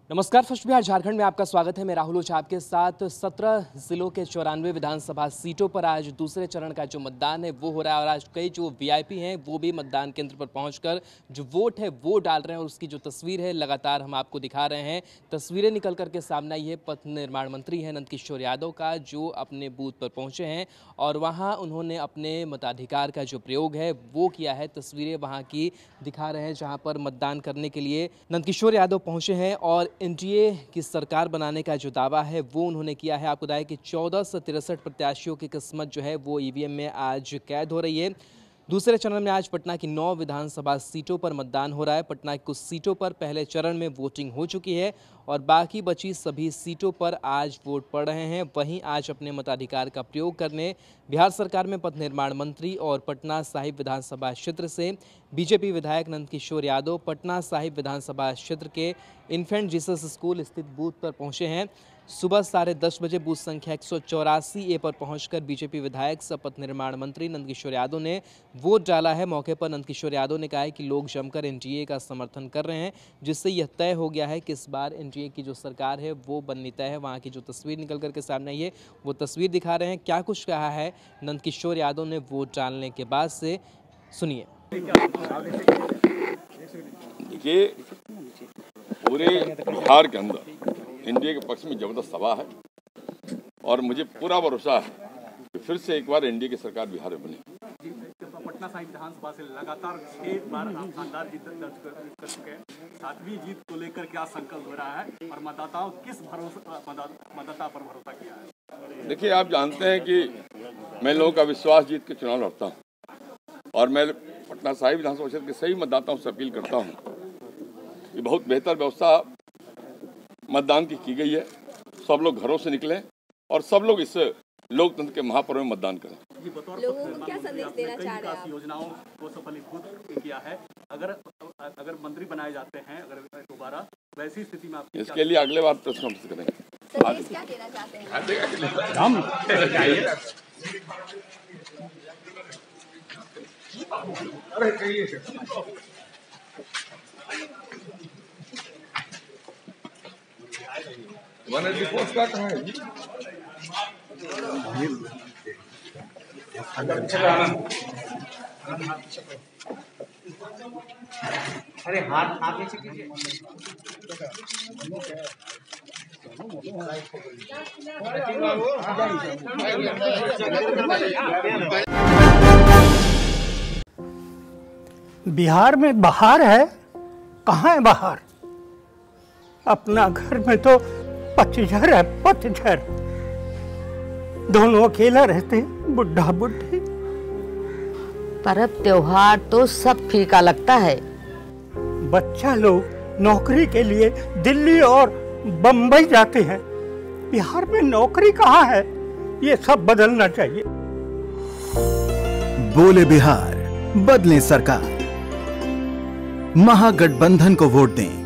नमस्कार। फर्स्ट बिहार झारखंड में आपका स्वागत है। मैं राहुल ओझा आपके साथ। 17 जिलों के 94 विधानसभा सीटों पर आज दूसरे चरण का जो मतदान है वो हो रहा है और आज कई जो वीआईपी हैं वो भी मतदान केंद्र पर पहुंचकर जो वोट है वो डाल रहे हैं और उसकी जो तस्वीर है लगातार हम आपको दिखा रहे हैं। तस्वीरें निकल करके सामने आई है पथ निर्माण मंत्री हैं नंदकिशोर यादव का, जो अपने बूथ पर पहुंचे हैं और वहाँ उन्होंने अपने मताधिकार का जो प्रयोग है वो किया है। तस्वीरें वहाँ की दिखा रहे हैं जहाँ पर मतदान करने के लिए नंदकिशोर यादव पहुंचे हैं और एनडीए की सरकार बनाने का जो दावा है वो उन्होंने किया है। आपको बताया कि 14 से 63 प्रत्याशियों की किस्मत जो है वो ईवीएम में आज कैद हो रही है। दूसरे चरण में आज पटना की 9 विधानसभा सीटों पर मतदान हो रहा है। पटना की कुछ सीटों पर पहले चरण में वोटिंग हो चुकी है और बाकी बची सभी सीटों पर आज वोट पड़ रहे हैं। वहीं आज अपने मताधिकार का प्रयोग करने बिहार सरकार में पथ निर्माण मंत्री और पटना साहिब विधानसभा क्षेत्र से बीजेपी विधायक नंदकिशोर यादव पटना साहिब विधानसभा क्षेत्र के इन्फेंट जीसस स्कूल स्थित बूथ पर पहुंचे हैं। सुबह 10:30 बजे बूथ संख्या 184A पर पहुंचकर बीजेपी विधायक सह पथ निर्माण मंत्री नंदकिशोर यादव ने वोट डाला है। मौके पर नंदकिशोर यादव ने कहा है कि लोग जमकर एनडीए का समर्थन कर रहे हैं, जिससे यह तय हो गया है कि इस बार एनडीए की जो सरकार है वो बननी तय है। वहाँ की जो तस्वीर निकल करके सामने आई है वो तस्वीर दिखा रहे हैं। क्या कुछ कहा है नंदकिशोर यादव ने वोट डालने के बाद से, सुनिए। देखिए, पूरे बिहार के अंदर एनडीए के पक्ष में जबरदस्त सभा है और मुझे पूरा भरोसा है कि फिर से एक बार एनडीए की सरकार बिहार में बनेगी। पटना साहिब विधानसभा से लगातार 6 बार आप शानदार जीत दर्ज कर चुके हैं। 7वीं जीत को लेकर क्या संकल्प हो रहा है और मतदाताओं किस मतदाता पर भरोसा किया है? देखिए, आप जानते हैं कि मैं लोगों का विश्वास जीत के चुनाव लड़ता हूँ और मैं पटना साहिब विधानसभा क्षेत्र के सभी मतदाताओं से अपील करता हूँ कि बहुत बेहतर व्यवस्था मतदान की गई है। सब लोग घरों से निकलें और सब लोग इस लोकतंत्र के महापर्व में मतदान करें। लोगों को क्या संदेश देना चाह रहे हैं? योजनाओं को सफलीकृत किया है। अगर मंत्री बनाए जाते हैं अगर दोबारा, वैसी स्थिति में आप इसके लिए अगले बार प्रेस कॉन्फ्रेंस करेंगे। संदेश क्या देना चाहते हैं? अरे हाथ नीचे कीजिए। बिहार में बहार है, कहाँ है बहार? अपना घर में तो पतझड़ है, पतझड़। दोनों अकेला रहते, बुढ़ा बुढ़ी। पर्व त्योहार तो सब फीका लगता है। बच्चा लोग नौकरी के लिए दिल्ली और बंबई जाते हैं। बिहार में नौकरी कहाँ है? ये सब बदलना चाहिए। बोले बिहार, बदले सरकार। महागठबंधन को वोट दें।